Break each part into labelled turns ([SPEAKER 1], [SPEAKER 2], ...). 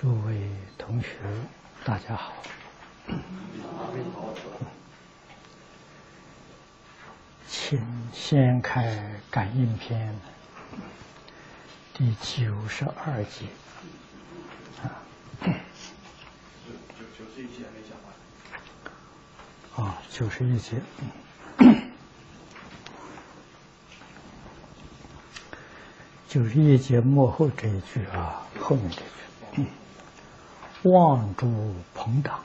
[SPEAKER 1] 诸位同学，大家好。请先开感应篇第92节。
[SPEAKER 2] 91节没讲
[SPEAKER 1] 完。啊，91节。91节末后这一句啊，后面这句，望诸朋党。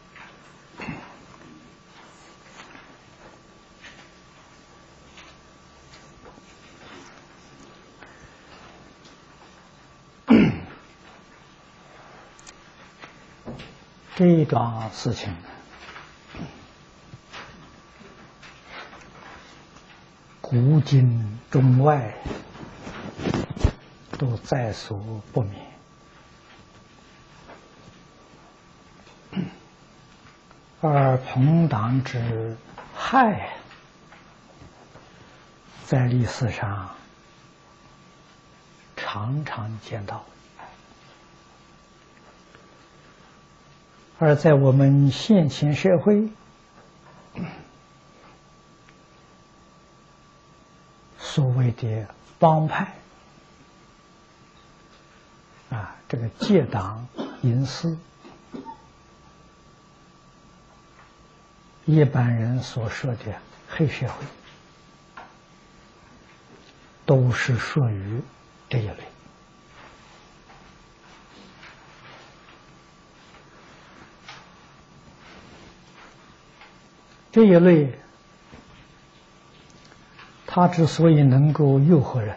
[SPEAKER 1] 这一桩事情，古今中外都在所不免。而朋党之害，在历史上常常见到。而在我们现今社会，所谓的帮派这个结党营私，一般人所说的黑社会，都是属于这一类。这一类，它之所以能够诱惑人，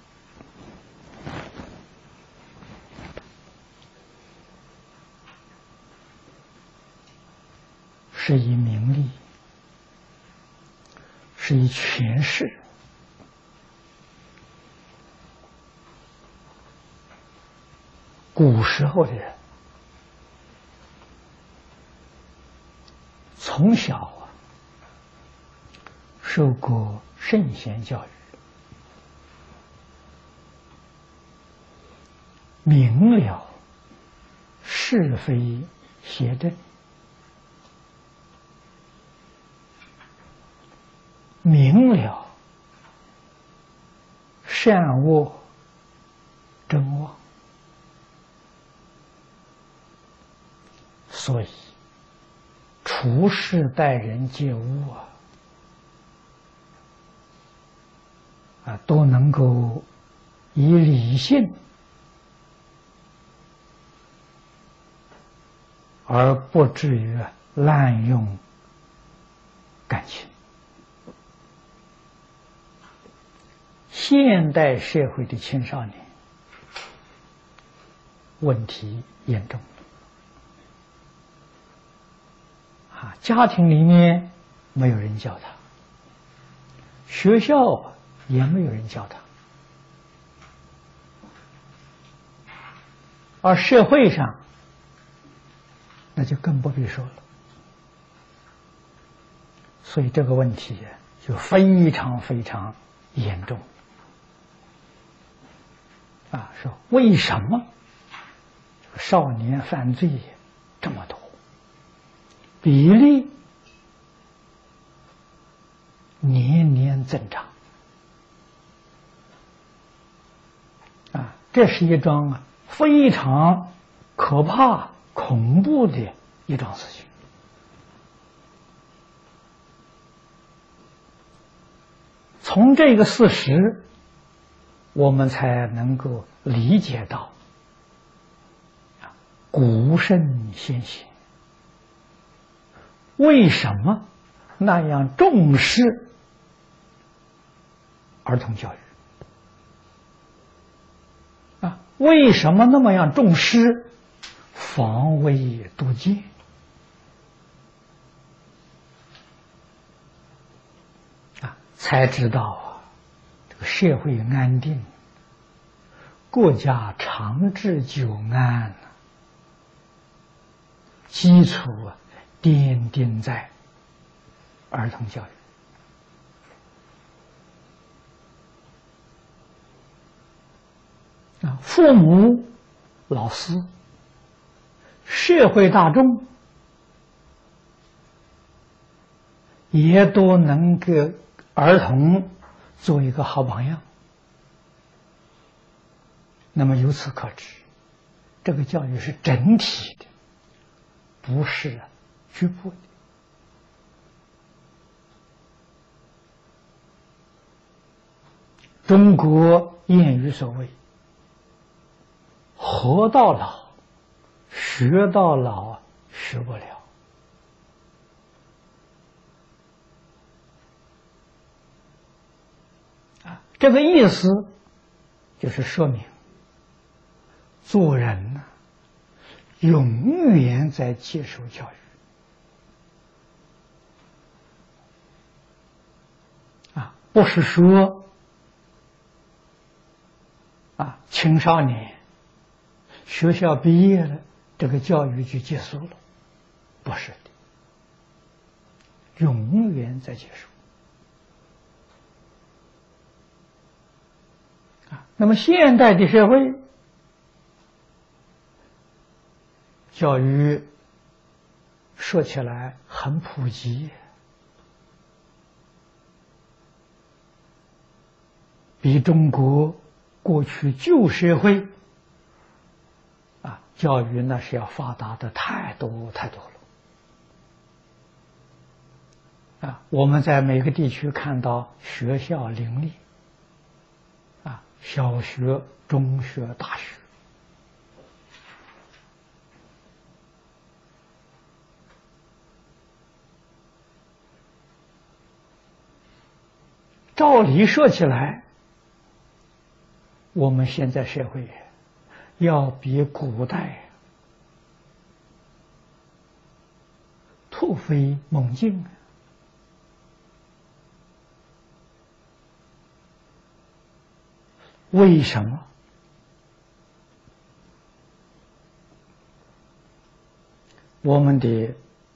[SPEAKER 1] 是以名利，是以权势，古时候的人从小受过圣贤教育，明了是非邪正，明了善恶真妄，所以处事待人接物都能够以理性而不至于滥用感情。现代社会的青少年问题严重家庭里面没有人教他，学校也没有人教他，而社会上那就更不必说了。所以这个问题就非常非常严重说为什么少年犯罪这么多，比例年年增长这是一桩非常可怕恐怖的一桩事情。从这个事实我们才能够理解到古圣先贤为什么那样重视儿童教育为什么那么样重视防微杜渐才知道这个社会安定，国家长治久安基础奠定在儿童教育父母、老师社会大众也都能给儿童做一个好榜样。那么由此可知，这个教育是整体的，不是局部的。中国谚语所谓“活到老，学到老，学不了”。这个意思就是说明，做人呢，永远在接受教育。不是说青少年学校毕业了，这个教育就结束了，不是的，永远在接受。那么现代的社会，教育说起来很普及，比中国过去旧社会教育那是要发达的太多太多了。我们在每个地区看到学校林立，小学、中学、大学，照理说起来，我们现在社会要比古代突飞猛进。为什么？我们的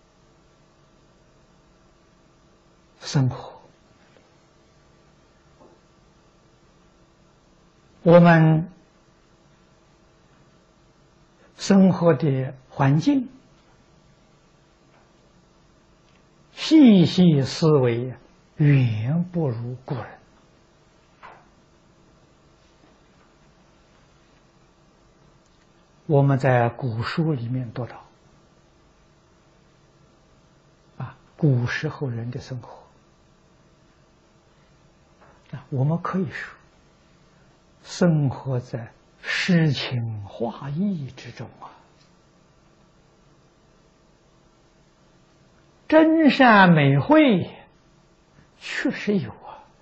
[SPEAKER 1] 生活，我们生活的环境，细细思维，远不如古人。我们在古书里面读到，古时候人的生活，我们可以说，生活在诗情画意之中真善美慧确实有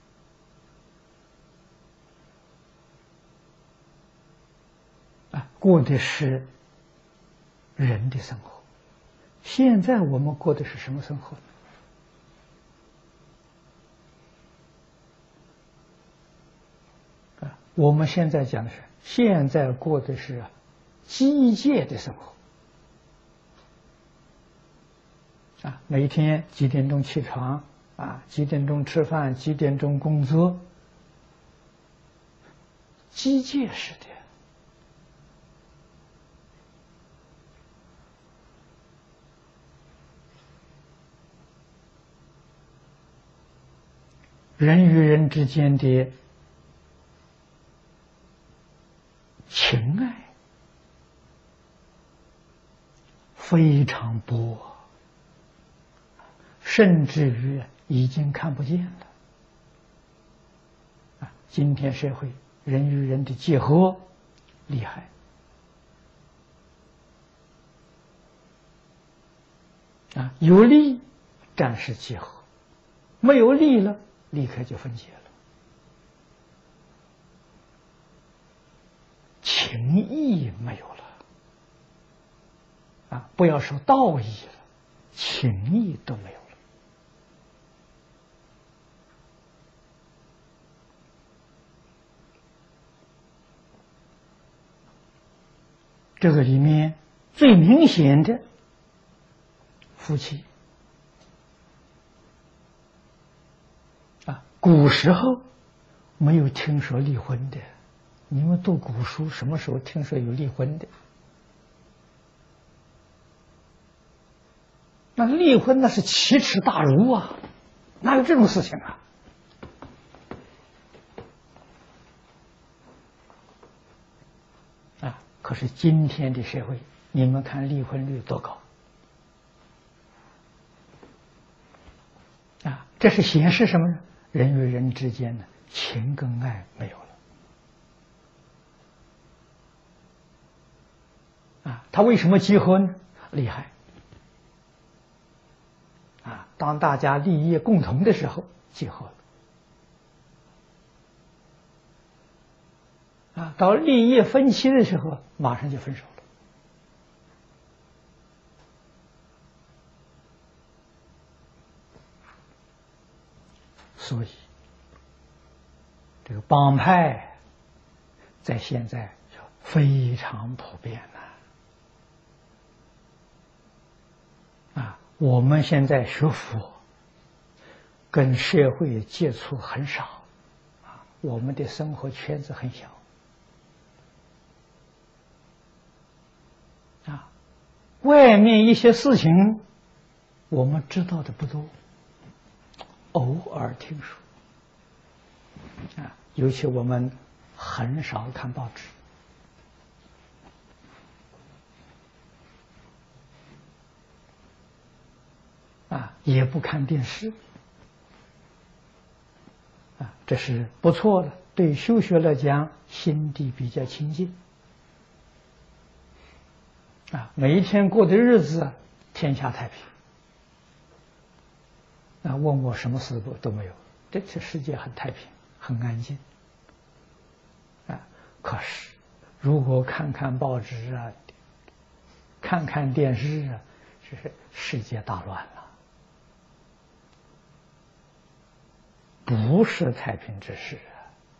[SPEAKER 1] 过的是人的生活。现在我们过的是什么生活呢？我们现在讲的是，现在过的是机械的生活。每天几点钟起床，几点钟吃饭，几点钟工作，机械式的。人与人之间的情爱非常薄，甚至于已经看不见了。今天社会人与人的结合厉害，有利暂时结合，没有利了立刻就分解了，情义没有了，不要说道义了，情义都没有了。这个里面最明显的，夫妻。古时候没有听说离婚的，你们读古书什么时候听说有离婚的？ 那离婚那是奇耻大辱啊，哪有这种事情啊？可是今天的社会，你们看离婚率多高啊！这是显示什么呢？人与人之间的情跟爱没有了啊！他为什么结婚？厉害啊！当大家利益共同的时候，结合了啊！到利益分歧的时候，马上就分手了。所以，这个帮派在现在就非常普遍了。啊，我们现在学佛，跟社会接触很少，啊，我们的生活圈子很小，啊，外面一些事情我们知道的不多。偶尔听说，啊，尤其我们很少看报纸，啊，也不看电视，啊，这是不错的，对修学来讲，心地比较清净，啊，每一天过的日子，天下太平。啊，问我什么事都没有，这世界很太平，很安静。啊，可是如果看看报纸啊，看看电视啊，这是世界大乱了，不是太平之事啊。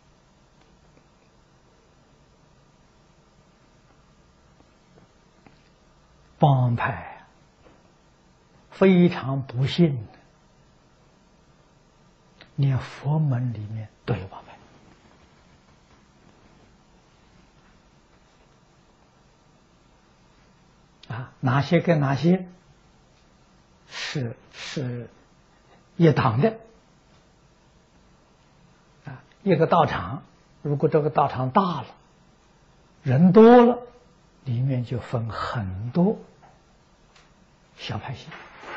[SPEAKER 1] 帮派非常不幸的。连佛门里面都有帮派啊，哪些跟哪些是一党的啊？一个道场，如果这个道场大了，人多了，里面就分很多小派系。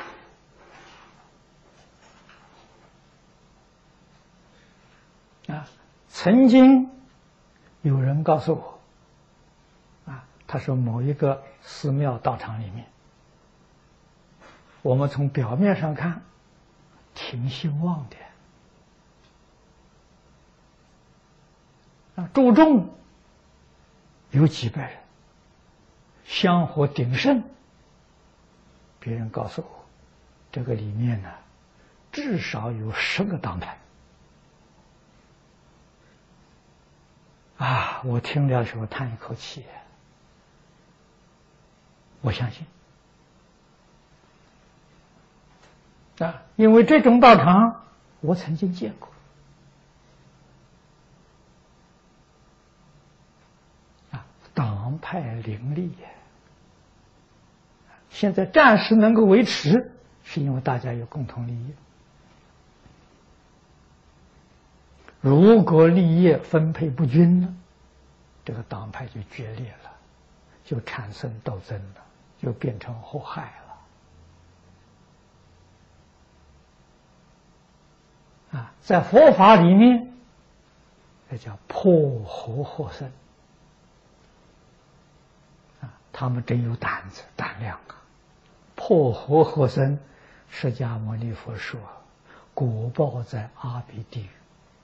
[SPEAKER 1] 啊，曾经有人告诉我，啊，他说某一个寺庙道场里面，我们从表面上看挺兴旺的，啊，注重有几百人，香火鼎盛。别人告诉我，这个里面呢，至少有10个党派。啊！我听了的时候叹一口气，我相信啊，因为这种道场我曾经见过啊，党派林立，现在暂时能够维持，是因为大家有共同利益。如果利益分配不均了，这个党派就决裂了，就产生斗争了，就变成祸害了。啊，在佛法里面，这叫破和合僧。啊，他们真有胆子、胆量啊！破和合僧，释迦牟尼佛说，果报在阿鼻地狱。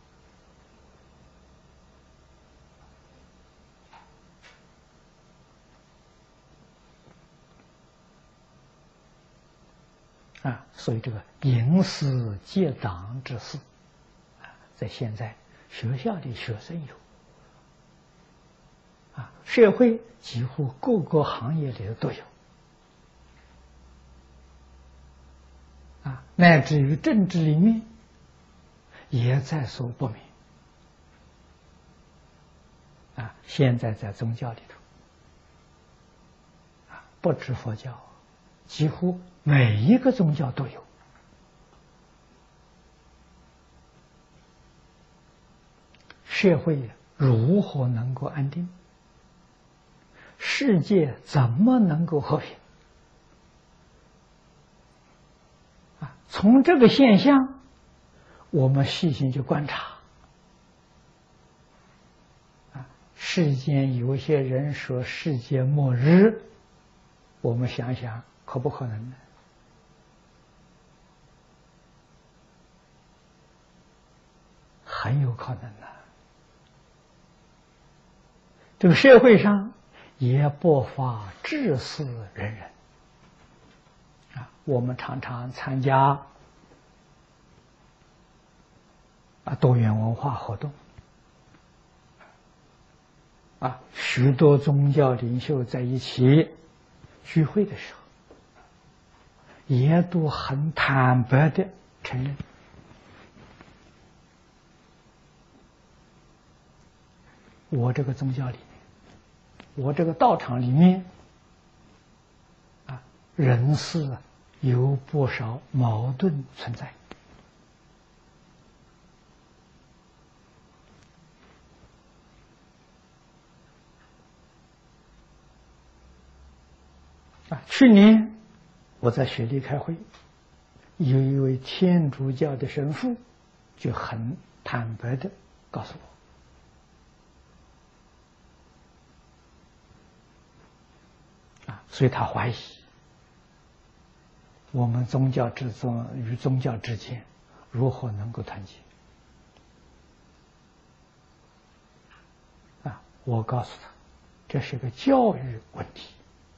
[SPEAKER 1] 啊，所以这个营私结党之事，啊，在现在学校里学生有，啊，社会几乎各个行业里都有，啊，乃至于政治里面也在所不免，啊，现在在宗教里头，啊，不止佛教， 几乎每一个宗教都有。社会如何能够安定？世界怎么能够和平？从这个现象，我们细心去观察。世间有些人说世界末日，我们想想，可不可能呢？很有可能的。这个社会上也不乏志士仁人。我们常常参加多元文化活动，许多宗教领袖在一起聚会的时候，也都很坦白的承认，我这个宗教里面，我这个道场里面，人事有不少矛盾存在。去年我在雪梨开会，有一位天主教的神父就很坦白的告诉我，所以他怀疑我们宗教之中与宗教之间如何能够团结。我告诉他，这是个教育问题。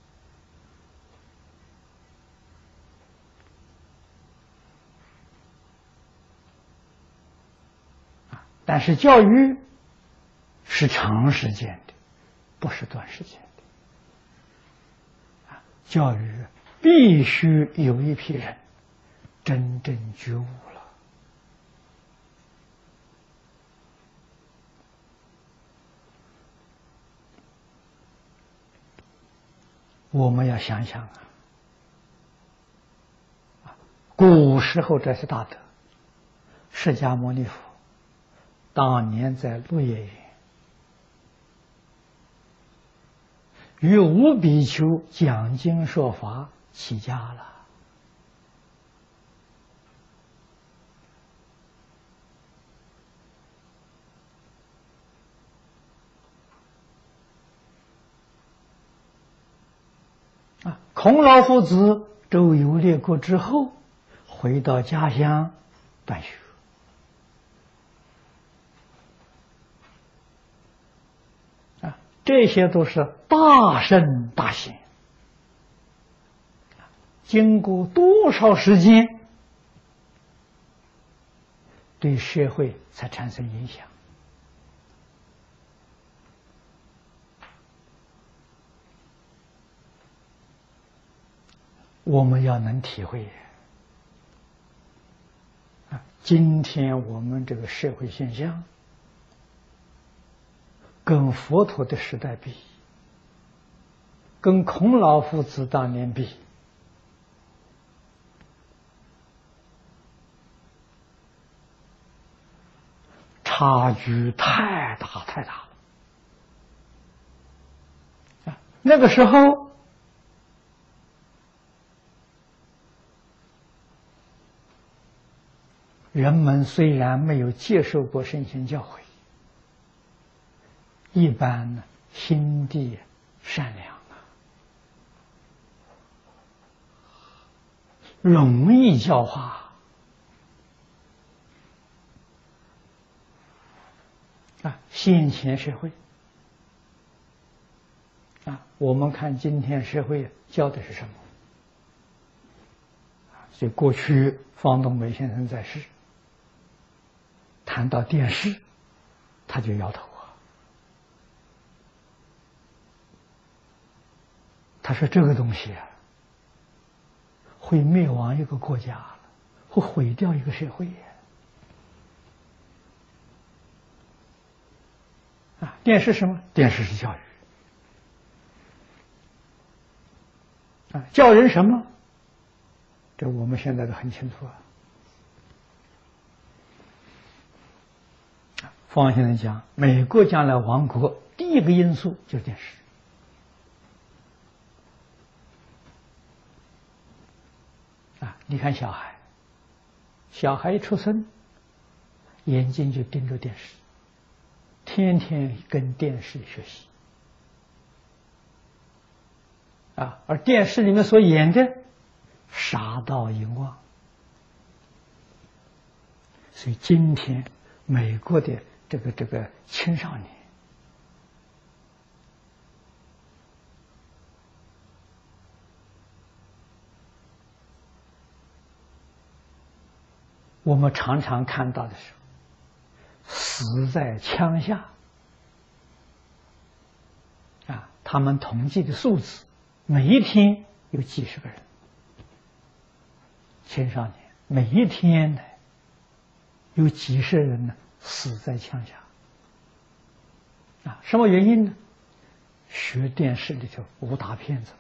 [SPEAKER 1] 但是教育是长时间的，不是短时间的。教育必须有一批人真正觉悟了。我们要想想古时候这是大德，释迦牟尼佛当年在鹿野园与五比丘讲经说法起家了。孔老夫子周游列国之后，回到家乡办学。这些都是大圣大贤，经过多少时间，对社会才产生影响。我们要能体会今天我们这个社会现象跟佛陀的时代比，跟孔老夫子当年比，差距太大太大了。那个时候人们虽然没有接受过圣贤教诲，一般呢心地善良容易教化现前社会我们看今天社会教的是什么？所以过去方东梅先生在世，谈到电视，他就摇头他说这个东西会灭亡一个国家了，会毁掉一个社会电视什么？电视是教育教人什么？ 这我们现在都很清楚啊。方先生讲，美国将来亡国第一个因素就是电视。你看小孩，小孩一出生，眼睛就盯着电视，天天跟电视学习。而电视里面所演的杀盗淫妄，所以今天美国的这个青少年，我们常常看到的是死在枪下，他们统计的数字，每一天有几十个人，青少年每一天呢有几十人呢死在枪下。什么原因呢？学电视里头武打片子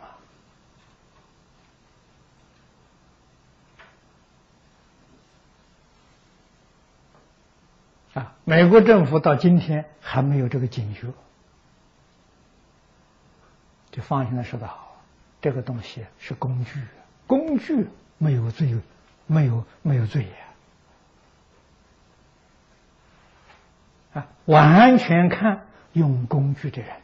[SPEAKER 1] 嘛。美国政府到今天还没有这个警觉。这方先生说得好，这个东西是工具，工具没有罪，没有罪完全看用工具的人。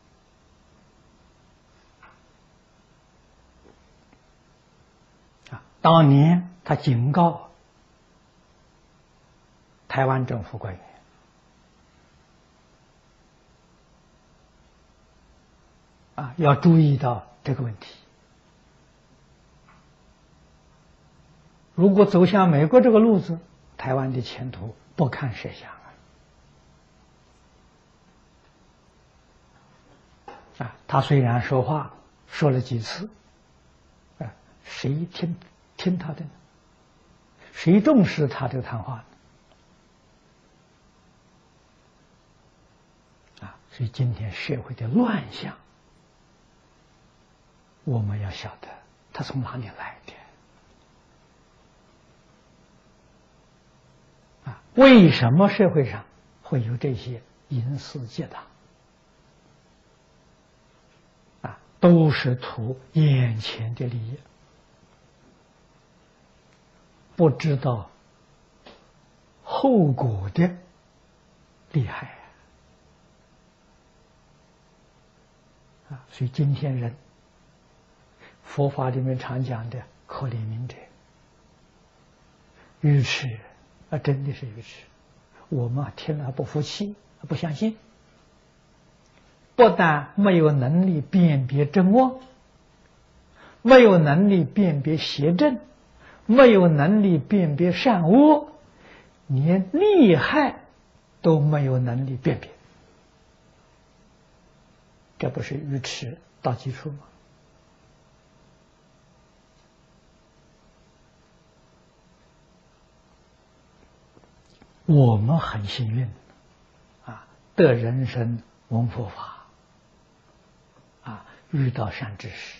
[SPEAKER 1] 当年他警告台湾政府官员，要注意到这个问题。如果走向美国这个路子，台湾的前途不堪设想他虽然说话说了几次，谁听他的呢？谁重视他这个谈话呢？所以今天社会的乱象，我们要晓得它从哪里来的。为什么社会上会有这些淫私结党？都是图眼前的利益，不知道后果的厉害所以今天人，佛法里面常讲的可怜悯者，愚痴真的是愚痴。我们听了不服气，不相信，不但没有能力辨别真妄，没有能力辨别邪正，没有能力辨别善恶，连利害都没有能力辨别，这不是愚痴到基础吗？我们很幸运得人生闻佛法遇到善知识，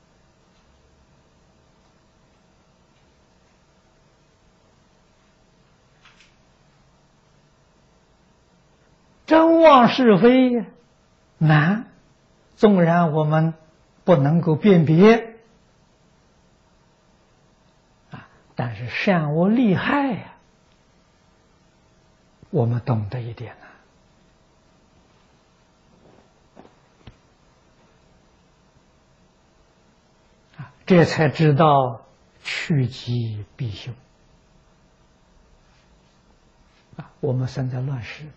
[SPEAKER 1] 真妄是非难，纵然我们不能够辨别但是善恶利害我们懂得一点这才知道趋吉避凶我们生在乱世，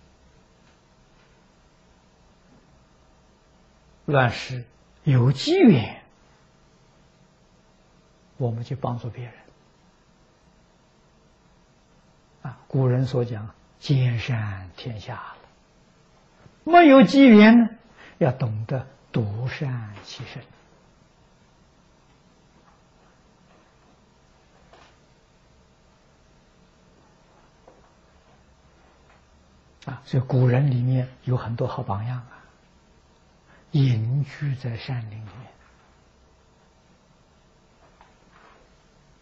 [SPEAKER 1] 乱世有机缘，我们去帮助别人古人所讲兼善天下了。没有机缘呢，要懂得独善其身所以古人里面有很多好榜样隐居在山林里面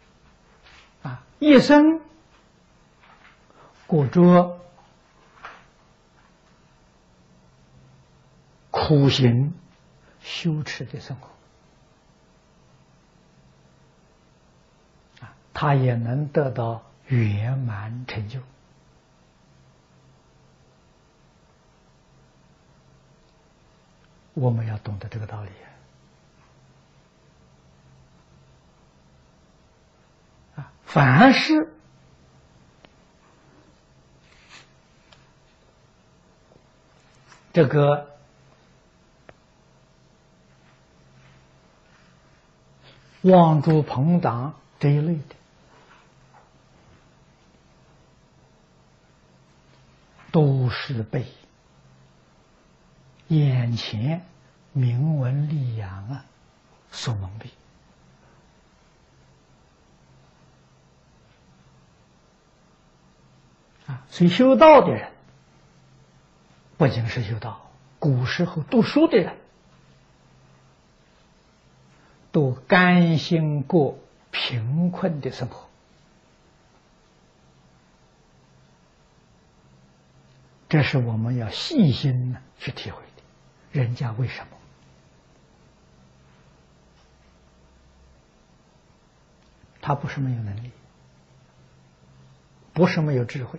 [SPEAKER 1] 一生过着苦行修持的生活，他也能得到圆满成就。我们要懂得这个道理啊！凡是这个望诸朋党这一类的，都是被眼前名闻利养所蒙蔽所以修道的人不仅是修道，古时候读书的人都甘心过贫困的生活。这是我们要细心去体会的。人家为什么？他不是没有能力，不是没有智慧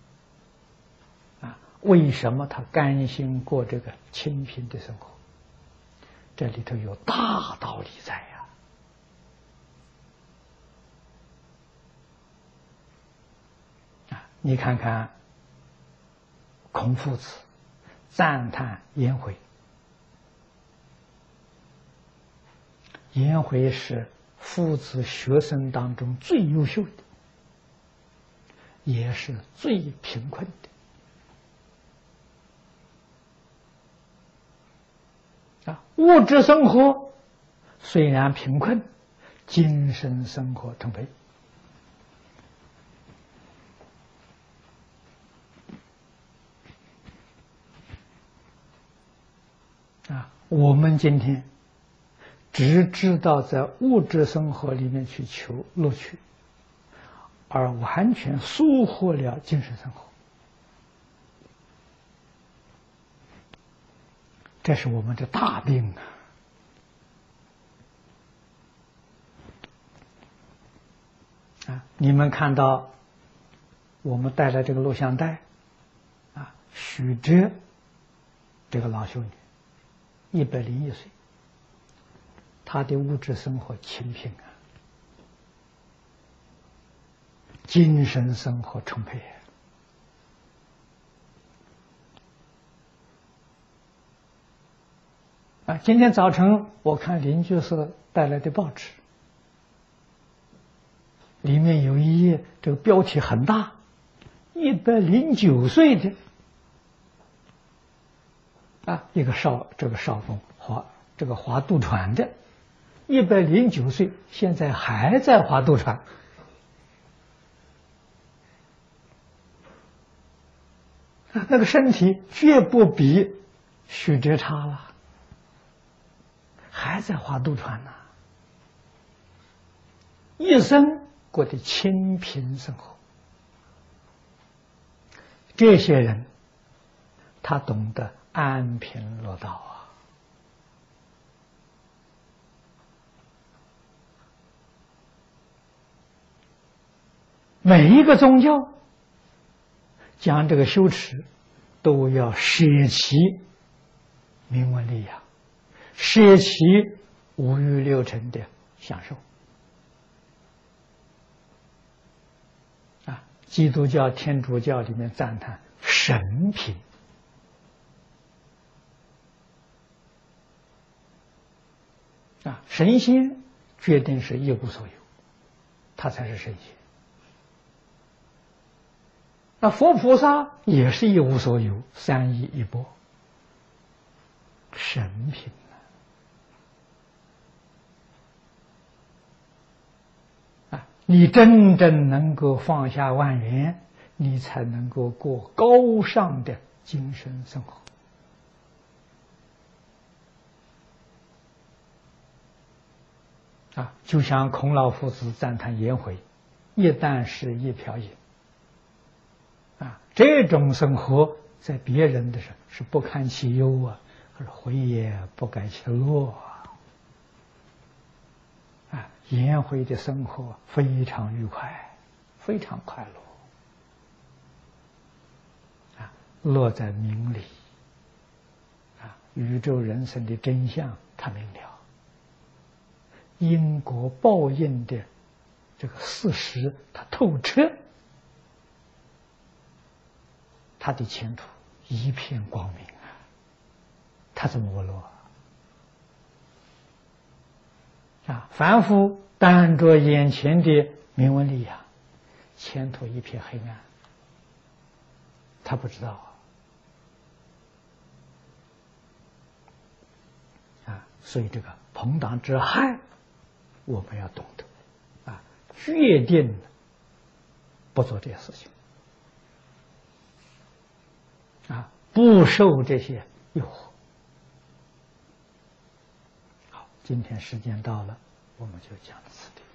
[SPEAKER 1] 为什么他甘心过这个清贫的生活？这里头有大道理在你看看孔夫子赞叹颜回，颜回是夫子学生当中最优秀的，也是最贫困的物质生活虽然贫困，精神生活充沛我们今天只知道在物质生活里面去求乐趣，而完全疏忽了精神生活，这是我们的大病你们看到我们带来这个录像带许哲这个老修女101岁，他的物质生活清贫精神生活充沛今天早晨我看邻居社带来的报纸，里面有一页，这个标题很大，109岁的一个少峰划渡船的，109岁，现在还在划渡船。那个身体绝不比许哲差了，还在划渡船呢，一生过的清贫生活。这些人他懂得安贫乐道每一个宗教讲这个修持，都要舍弃名闻利养，舍弃五欲六尘的享受基督教、天主教里面赞叹神品神仙决定是一无所有，他才是神仙。佛菩萨也是一无所有，三依一钵，神品你真正能够放下万缘，你才能够过高尚的精神生活就像孔老夫子赞叹颜回一旦是一瓢饮这种生活在别人的是不堪其忧或者回也不改其乐颜回的生活非常愉快，非常快乐乐在明理宇宙人生的真相他明了，因果报应的这个事实他透彻，他的前途一片光明他怎么不乐凡夫单着眼前的名闻利养，前途一片黑暗，他不知道所以这个朋党之害我们要懂得决定不做这些事情不受这些诱惑。好，今天时间到了，我们就讲到此地。